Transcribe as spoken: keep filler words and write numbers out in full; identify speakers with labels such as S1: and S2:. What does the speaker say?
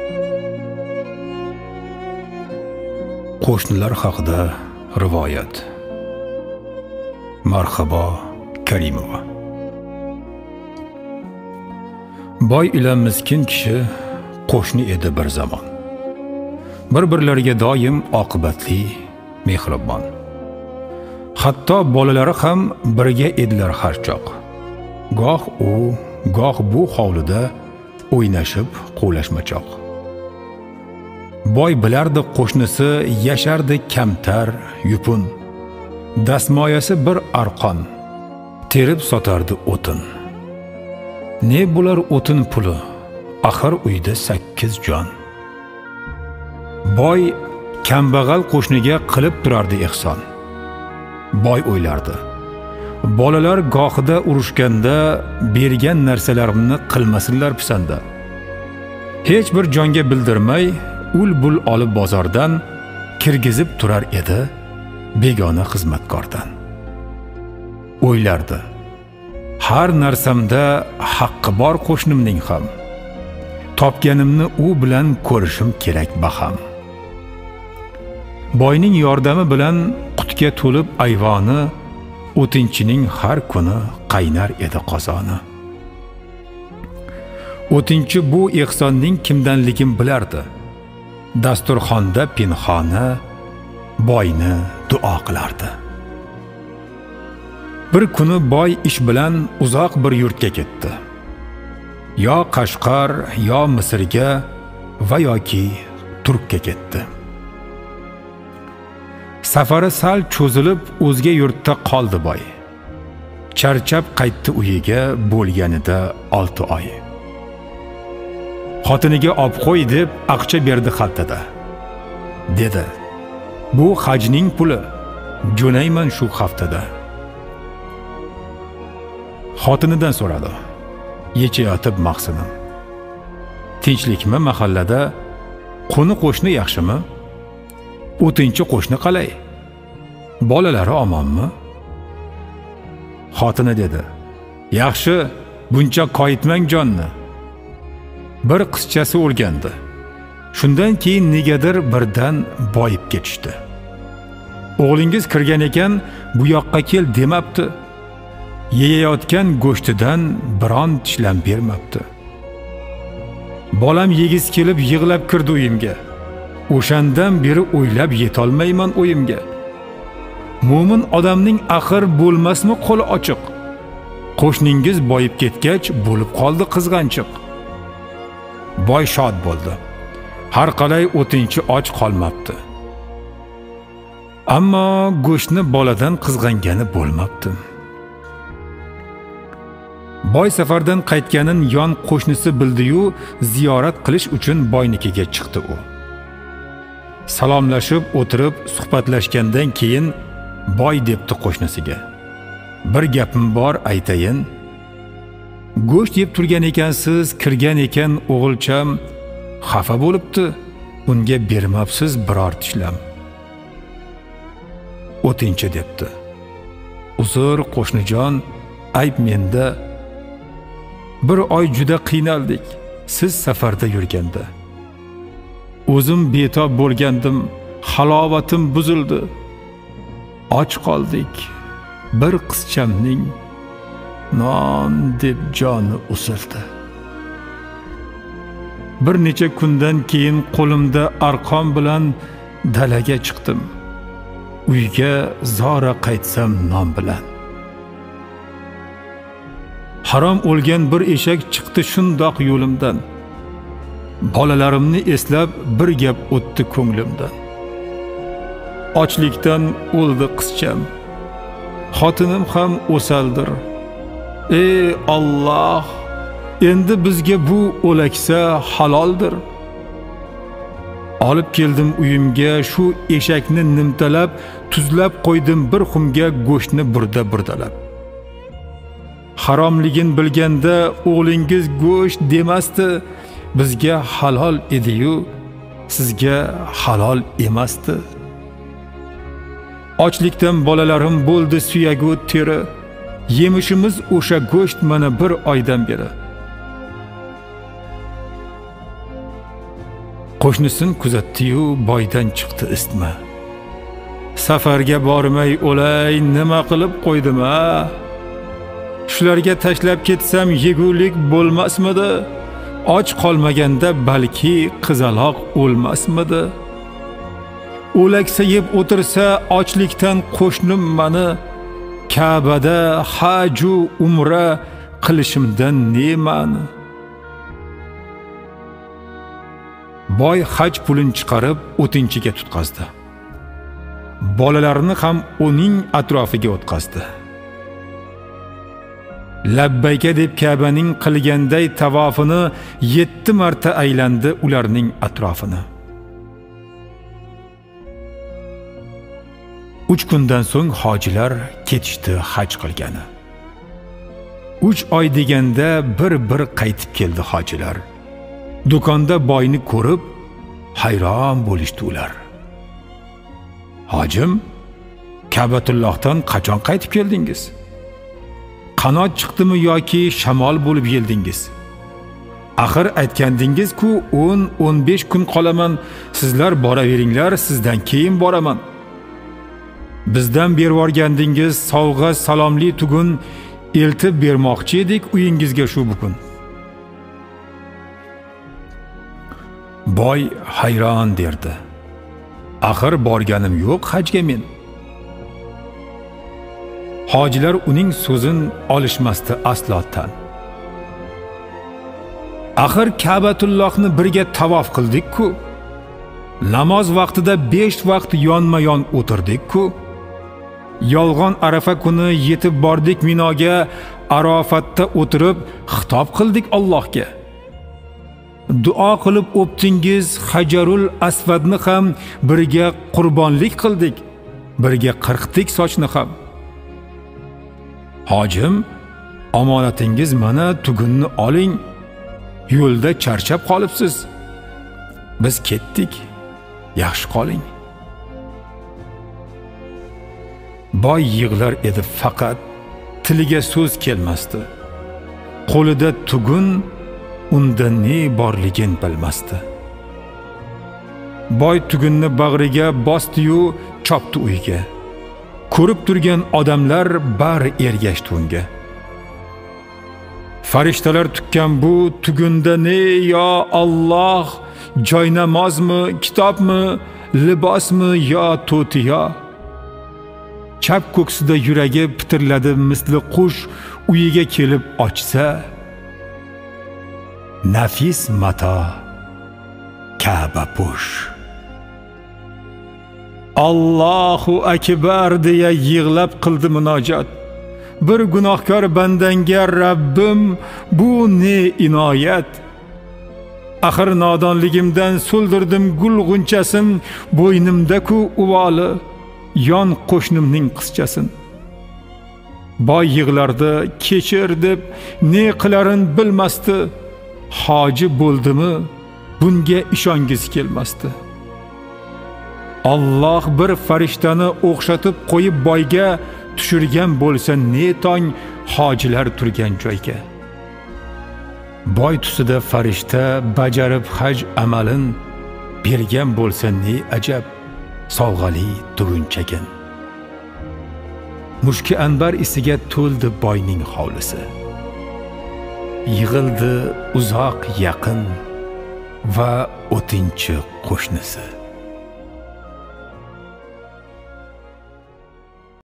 S1: Qo'shnilar haqida rivoyat. Marhabo Karimova. Boy ila miskin kishi qo'shni edi bir zamon. Bir-birlariga doim oqibatli, mehribon. Hatto bolalari ham birga edilar har choq. Goh u, goh bu hovlida o'ynashib quvlashmachoq. Boy bilardi qo'shnisi yashardi kamtar, yupun. Dasmoyasi bir arqon, terib sotardi o'tin. Ne bular o'tin puli, axir uyda sakkiz jon. Boy kambag'al qo'shniga qilib turardi ehson. Boy o'ylardi. Bolalar gohida urushganda bergan narsalarimni qilmasinlar pisanda. Hech bir jonga bildirmay ul-bul olib bozordan kirgizib turar edi begona xizmatkordan. O'ylardi. Har narsamda haqqi bor qo'shnimning ham. Topganimni u bilan ko'rishim kerak baham. Boyning yordami bilan qutga to'lib ayvoni, o'tinchining har kuni qaynar edi qozoni. O'tinchi bu ehsonning kimdanligini bilardi. Dasturxonda pinhona boyni duo qilardi. Bir kuni boy ish bilan uzoq bir yurtga ketdi. Yo Qashqar, yo Misrga va yoki Turkka ketdi. Safari sal cho'zilib o'zga yurtda qoldi boy. Charchab qaytdi uyiga bo'lganida olti oy. Xotiniga olib qo'y deb aqcha berdi xaltada. Dedi: "Bu hajning puli, jo'nayman shu haftada." Xotinidan so'radi: "Yechayotib maqsinim. Tinchlikmi mahallada? Qo'ni qo'shni yaxshimi? O'tinchi qo'shni qalay? Bolalari omonmi?" Xotini dedi: "Yaxshi, buncha qoyitmang jonni." Bir qizchasi o'lgandi. Shundan keyin negadir birdan boyib ketishdi. O'g'lingiz kirgan ekan, bu yoqqa kel demabdi. Yeyayotgan go'shtidan biron tishlam bermabdi. Bolam yegiz kelib yig'lab kirdi uyimga. O'shandan beri o'ylab yetolmayman o'yimga. Mo'min odamning axir bo'lmasmi qo'li ochiq? Qo'shningiz boyib ketgach bo'lib qoldi qizg'anchiq. Boy shod bo'ldi. Har qalay o'tinchi och qolmabdi. Ammo go'shtni boladan qizg'angani bo'lmabdi. Boy safardan qaytganin yon qo'shnisi bildi-yu, ziyorat qilish uchun boynikiga chiqdi u. Salomlashib o'tirib suhbatlashgandan keyin boy debdi qo'shnisiga: "Bir gapim bor aytayin. Go'sht yeb turgan ekansiz, kirgan ekan o'g'ilcham, xafa bo'libdi. Unga bermabsiz biror tishlam." O'tinchi debdi: "Uzr qo'shnijon, ayb menda. Bir oy juda qiynaldik siz safarda yurganda. O'zim betob bo'lgandim, halovatim buzildi. Och qoldik. Bir qizchamning non deb joni usildi. Bir necha kundan keyin qo'limda arqon bilan dalaga chiqdim. Uyga zora qaytsam non bilan. Harom o'lgan bir eshak chiqdi shundoq yo'limdan. Bolalarimni eslab bir gap o'tdi ko'nglimdan. Ochlikdan o'ldi qizcham. Xotinim ham o'saldir. Ey Alloh, endi bizga bu o'laksa haloldir. Olib keldim uyimga shu eshakni nimtalab, tuzlab qo'ydim bir xumga go'shtni burda burdalab. Haromligin bilganda o'g'lingiz go'sht demasdi, bizga halol edi-yu, sizga halol emasdi. Ochlikdan bolalarim bo'ldi suyagu teri. Yemishimiz o'sha go'sht mana bir oydan beri. Qo'shnisin kuzatdi-yu, boydan chiqdi isitma. Safarga bormay o'lay, nima qilib qo'ydim-a? Shularga tashlab ketsam yegulik bo'lmasmidi? Och qolmaganda balki qizaloq o'lmasmidi? O'laksa yeb o'tirsa ochlikdan qo'shnim mani Ka'bada haj va umra qilishimdan ne ma'ni? Boy haj pulini chiqarib o'tinchiga tutqazdi. Bolalarini ham uning atrofiga o'tkazdi. Labbayka deb Ka'baning qilganday tavofini yetti marta aylandi ularning atrofini. uch kundan so'ng hojilar ketishdi haj qilgani. uch oy deganda bir-bir qaytib keldi hojilar. Do'konda boyni ko'rib hayron bo'lishdi ular. Hojim, Ka'batullohdan qachon qaytib keldingiz? Qanot chiqdimi yoki shamol bo'lib yeldingiz? Axir aytgandingiz-ku o'n o'n besh kun qolaman, sizlar boraveringlar, sizdan keyin boraman. Bizdan berib o'rgandingiz, sovg'a salomli tugun eltib bermoqchi edik uyingizga shu bugun. Boy hayron derdi. Axir borganim yo'q hajga men. Hojilar uning so'zin olishmasdi aslo tan. Axir Ka'batullohni birga tavof qildik-ku. Namoz vaqtida besh vaqt yonma-yon o'tirdik-ku. Yolg'on Arafa kuni yetib bordik Minoga, Arofatda o'tirib xitob qildik Allohga. Duo qilib o'pdingiz, Hajarul Aswadni ham birga qurbonlik qildik, birga qirqdik sochni ham. Hojim, omonatingiz mana, tugunni oling. Yo'lda charchab qolibsiz. Biz ketdik. Yaxshi qoling. Boy yig'lar edi, faqat tiliga so'z kelmasdi. Qo'lida tugun, unda ne borligin bilmasdi. Boy tugunni bag'riga bosdi-yu, chopdi uyga. Ko'rib turgan odamlar bari ergashdi unga. Farishtalar tukkan bu tugunda ne yo Alloh, joy namozmi, kitobmi, libosmi yo to'tiyo? Chap ko'ksida yuragi pitirladi misli qush uyiga kelib ochsa. Nafis mato Ka'ba push. Allohu akbar deya yig'lab qildi munojat. Bir gunohkor bandanga Rabbim bu ne inoyat. Axir nodonligimdan so'ldirdim gul g'unchasin, bo'ynimda-ku uvoli, yon qo'shnimning qizchasin. Boy yig'lardi, kechir deb ne qilarin bilmasdi. Hoji bo'ldimi, bunga ishongiz kelmasdi. Alloh bir farishtani o'xshatib qo'yib boyga tushirgan bo'lsa ne tong hojilar turgan joyga. Boy tusida farishta bajarib haj amalin bergan bo'lsa ne ajab, sovg'ali tugunchagin. Mushki anbar isiga to'ldi boyning hovlisi. Yig'ildi uzoq yaqin va o'tinchi qo'shnisi.